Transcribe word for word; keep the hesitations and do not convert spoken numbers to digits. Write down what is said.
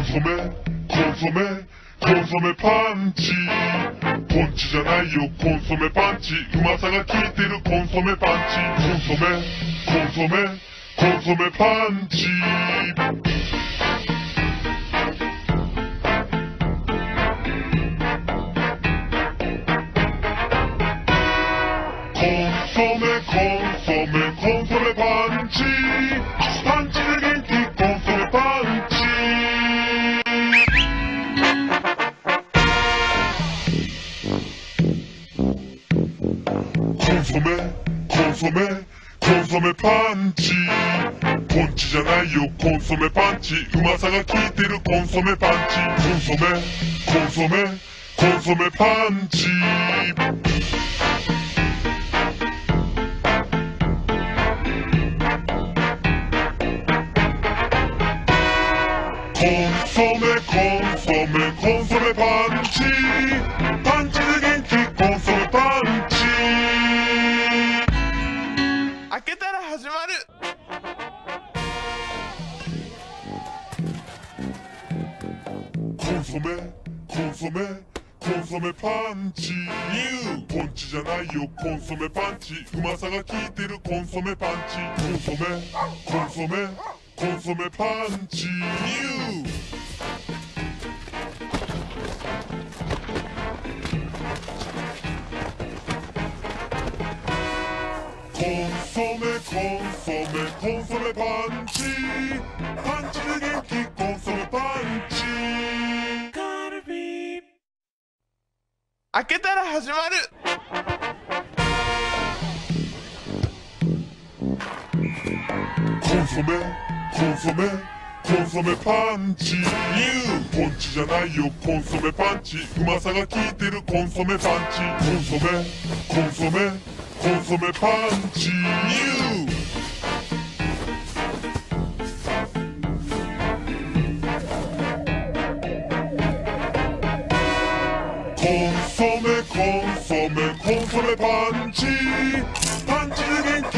ソメコンソメコンソメパンチ。ポンチじゃないよコンソメパンチ。うまさが効いてるコンソメパンチ。コンソメコンソメコンソメパンチ。コンソメコンソメコンソメパンチ。パンチで元気コンソメパンチ。コンソメコンソメコンソメパンチ。ポンチじゃないよコンソメパンチ。うまさが効いてるコンソメパンチ。コンソメコンソメコンソメパンチ。コンソメコンソメコンソメパンチ。パンチで元気コンソメパンチ。開けたら始まる。コンソメコンソメコンソメパンチ。ポンチじゃないよコンソメパンチ。うまさが効いてるコンソメパンチ。コンソメコンソメコンソメパンチ。コンソメコンソメコンソメパンチ。パンチで元気コンソメパンチ。カルビー開けたら始まる。コンソメコンソメコンソメパンチ。ポンチじゃないよコンソメパンチ。うまさが効いてるコンソメパンチ。コンソメコンソメコンソメパンチ。コンソメコンソメコンソメパンチ。パンチで元